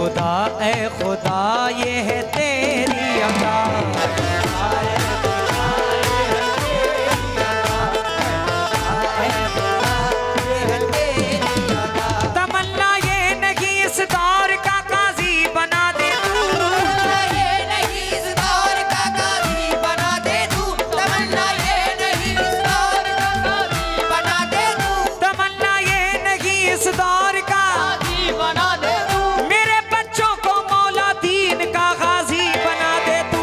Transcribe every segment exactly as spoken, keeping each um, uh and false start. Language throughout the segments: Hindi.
खुदा ए खुदा ये है तेरी अता। तमन्ना ये नहीं इस दौर का काजी बना दे तू, ये नहीं इस दौर का काजी बना दे तू, तमन्ना ये नहीं इस दौर का काजी बना दे तू, तमन्ना ये नहीं इस दौर का काजी बना दे तू, मेरे बच्चों को मौला दीन का गाजी बना दे तू।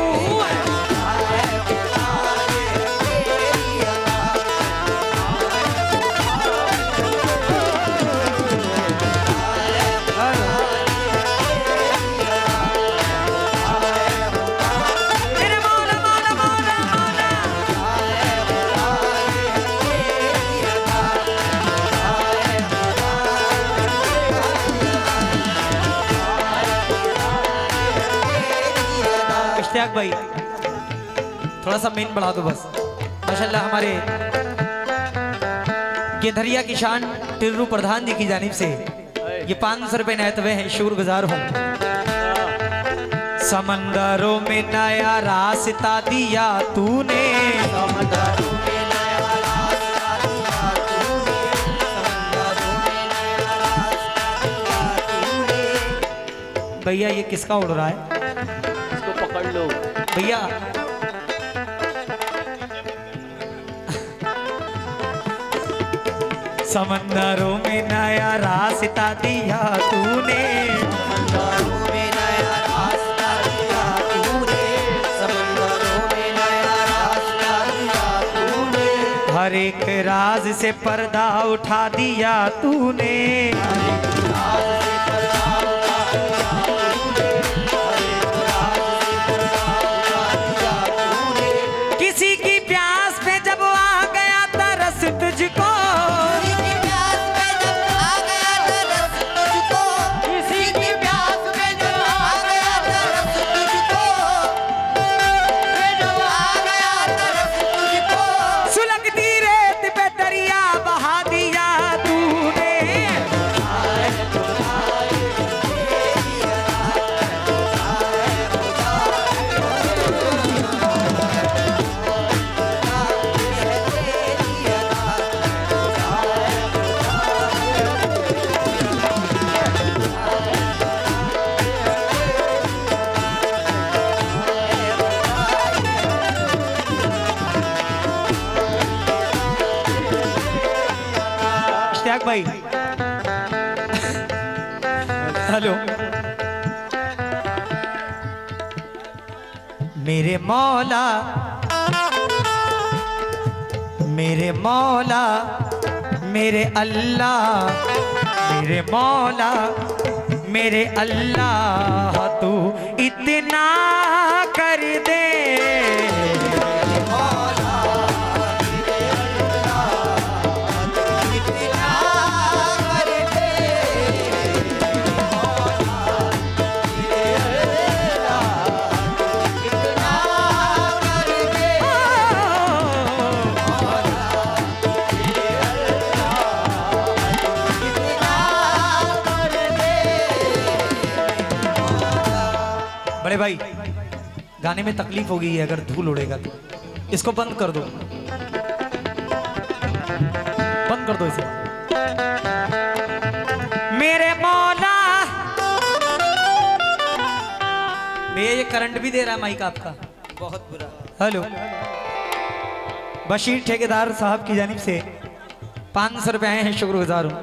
मेरे मौला मौला मौला मौला इश्तियाक भाई थोड़ा सा मेन बढ़ा दो बस। माशाल्लाह हमारे गेंधरिया की शान टिर्रू प्रधान जी की जानिब से ये पाँच सौ रुपए नए हुए हैं, शुक्रगुजार हूँ। समंदरों में नया रास्ता दिया तूने, समंदरों में नया रास्ता दिया तूने, समंदरों में नया रास्ता दिया तूने। भैया ये किसका उड़ रहा है? इसको पकड़ लो भैया समंदरों में नया रास्ता दिया तूने, समंदरों में नया रास्ता दिया तूने, समंदरों में नया रास्ता दिया तूने, हर एक राज से पर्दा उठा दिया तूने, किसी की प्यास पे जब आ गया तरस तुझको, किसी की प्यास पे जब आ गया तरस तुझको, किसी की प्यास पे जब आ गया तरस तुझको, जब आ गया तरस तुझको, सुलगती रेत पे दरिया बहा दिया तूने। इश्तियाक भाई हेलो। मेरे मौला मेरे मौला मेरे अल्लाह, मेरे मौला मेरे अल्लाह तू इतना कर दे। बड़े भाई गाने में तकलीफ होगी अगर धूल उड़ेगा तो इसको बंद कर दो, बंद कर दो इसे। मेरे मौला भैया ये करंट भी दे रहा है माइक आपका, बहुत बुरा। हेलो। बशीर ठेकेदार साहब की जानिब से पाँच सौ रुपए आए हैं, शुक्रगुजार हूं।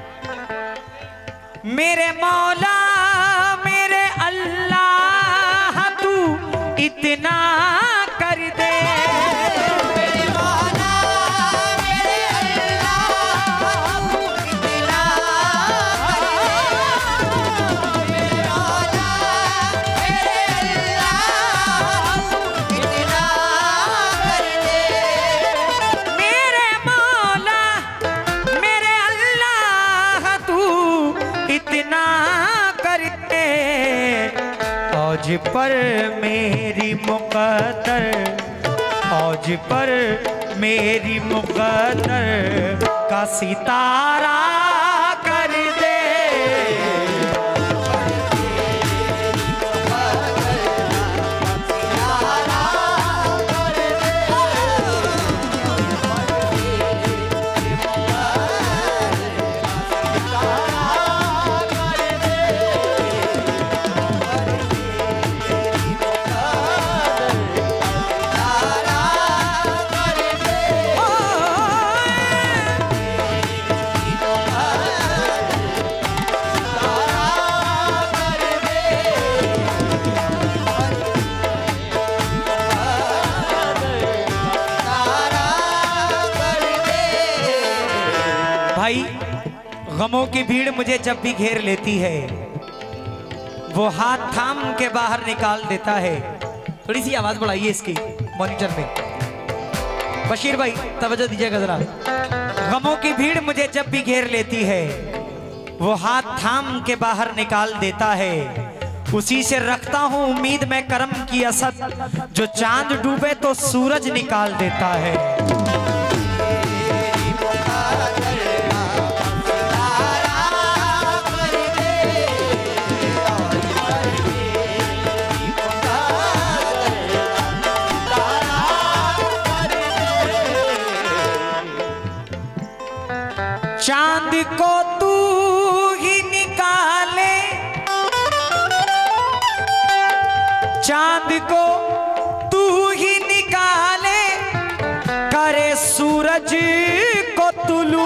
मेरे मौला मेरे अल्लाह तू इतना कर दे। मेरे मौला मेरे अल्लाह तू इतना कर दे। मेरे मौला मेरे अल्लाह तू इतना कर दे। मेरे मौला मेरे अल्लाह तू इतना कर दे। औज पर मेरी मुक़द्दर, औज पर मेरी मुक़द्दर का सितारा कर दे। गमों की भीड़ मुझे जब भी घेर लेती है, वो हाथ थाम के बाहर निकाल देता है। थोड़ी सी आवाज बढ़ाइए इसकी मॉनिटर में। बशीर भाई तवज्जो दीजिएगा जरा। गमों की भीड़ मुझे जब भी घेर लेती है, वो हाथ थाम के बाहर निकाल देता है। उसी से रखता हूँ उम्मीद मैं करम की असद, जो चांद डूबे तो सूरज निकाल देता है। चांद को तू ही निकाले, चांद को तू ही निकाले, करे सूरज को तुलू।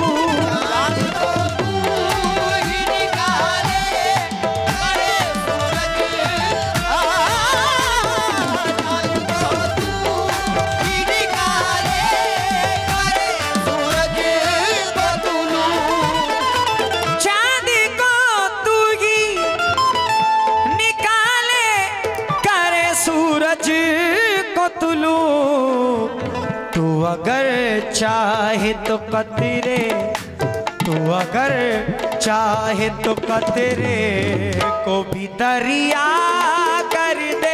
तू अगर चाहे तो कतरे, तू अगर चाहे तो कतरे को भी दरिया कर दे।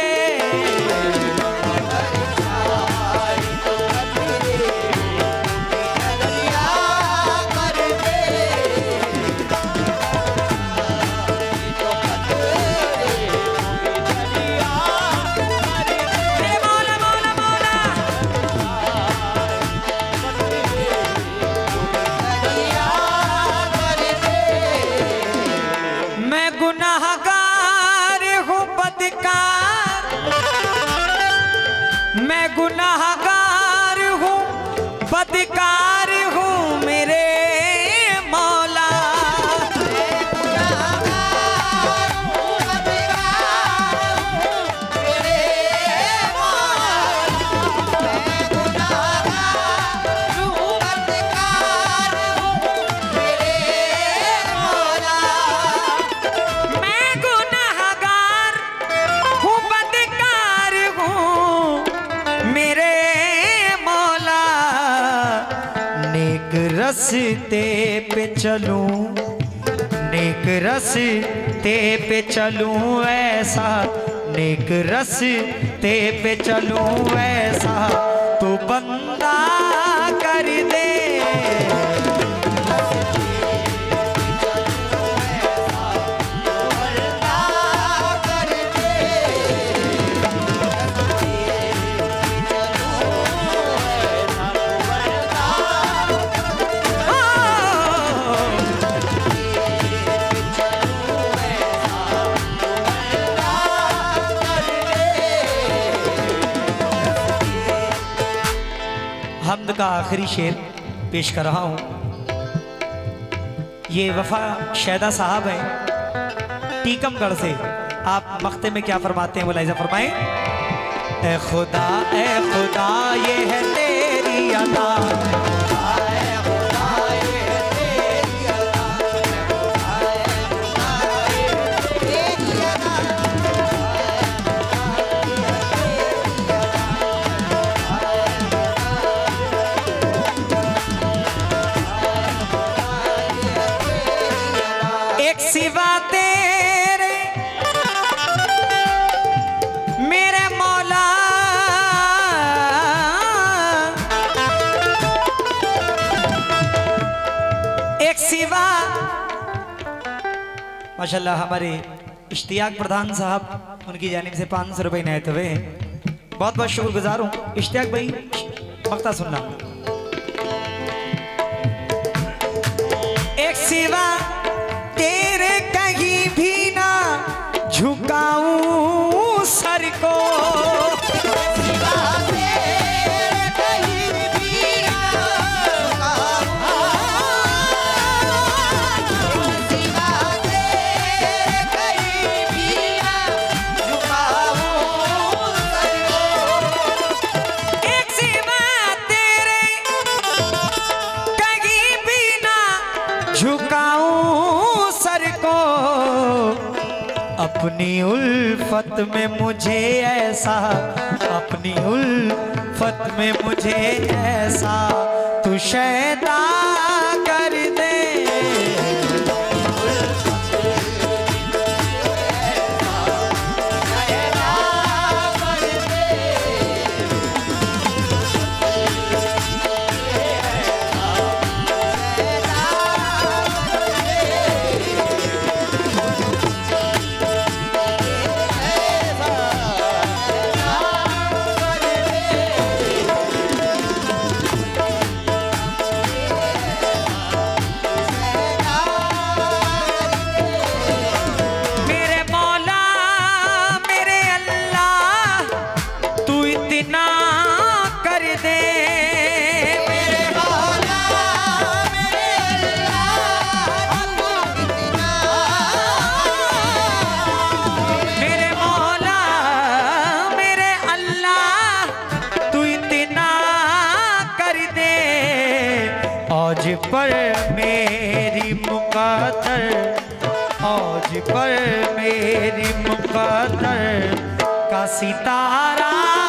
मैं गुनाहगार हूँ, बदकार हूँ मेरे मौला। मैं गुनाहगार हूँ, बदकार हूँ मेरे मौला। मैं गुनाहगार हूँ, बदकार हूँ मेरे मौला। मैं गुनाहगार हूँ, बदकार हूँ मेरे मौला। नेक रस्ते पे चलूं, नेक रस्ते पे चलूं ऐसा, नेक रस्ते पे चलूं ऐसा तो बंदा कर दे। हमद का आखिरी शेर पेश कर रहा हूँ। ये वफा शैदा साहब हैं टीकमगढ़ से। आप मख्ते में क्या फरमाते हैं मुलाहिजा फरमाएं। ए खुदा ए खुदा ये है तेरी अता, सिवा तेरे मेरे मौला एक सिवा। माशाल्लाह हमारे इश्तियाक प्रधान साहब, उनकी जानिब से पाँच सौ रुपये इनायत हुए हैं। बहुत बहुत शुक्रगुजार हूँ इश्तियाक भाई। मक्ता सुनना। एक सिवा तेरे कहीं भी ना झुकाऊं सर को, सिवा तेरे कहीं भी ना झुकाऊं, सिवा तेरे कहीं भी ना झुकाऊं सर को। एक सिवा तेरे कहीं भी ना झुकाऊं अपनी उल्फत में मुझे ऐसा, अपनी उल्फत में मुझे ऐसा तू शैदा कर दे। आज पर मेरी मुक़द्दर, आज पर मेरी मुक़द्दर का सितारा